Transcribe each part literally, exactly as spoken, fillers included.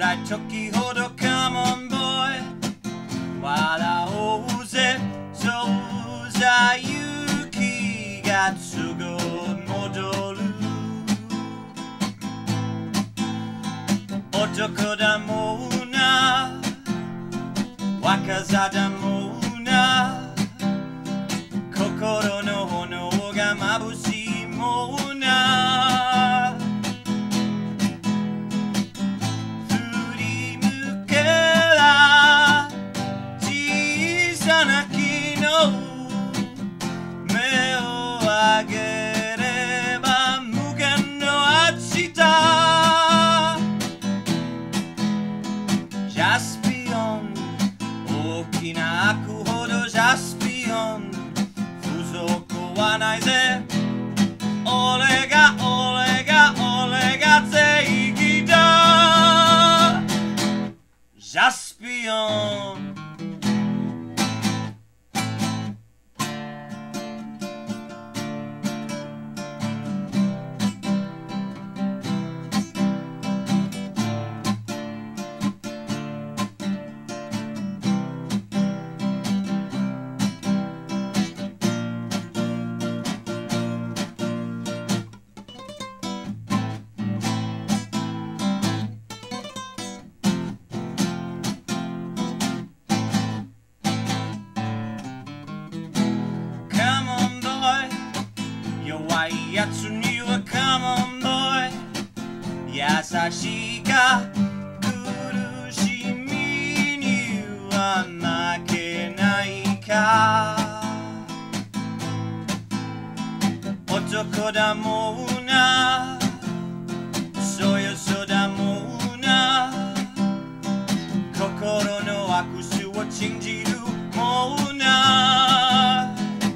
たい時ほど Come on boy 笑おうぜそうさ勇気がすぐ戻る男だもんな若さだもんな心の炎が眩しいもんな振り向けら小さな木の目を上げれば無限の明日ジャスピオン大きな悪ほどジャスピオン風俗はないぜ俺が俺が俺が正義だジャスピオン弱いやつには Come on boy 優しいか苦しみには負けないか男だもんなそよそだもんな心の握手を信じるもんな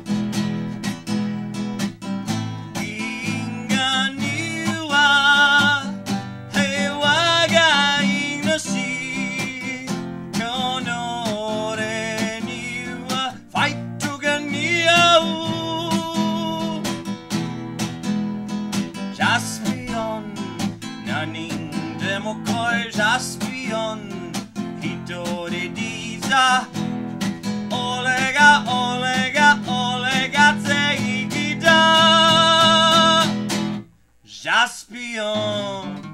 ジャスピオン一人でいざ俺が俺が俺が正義だジャスピオン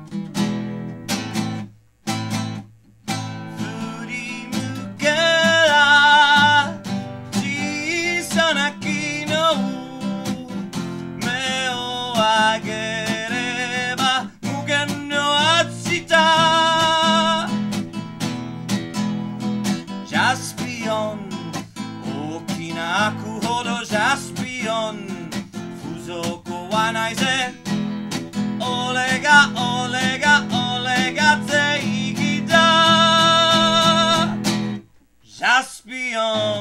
振り向けら小さな木の目を上げれば無限の明日ジャスピオン大きな悪ほどジャスピオン風俗はないぜ俺が俺が俺が正義だジャスピオン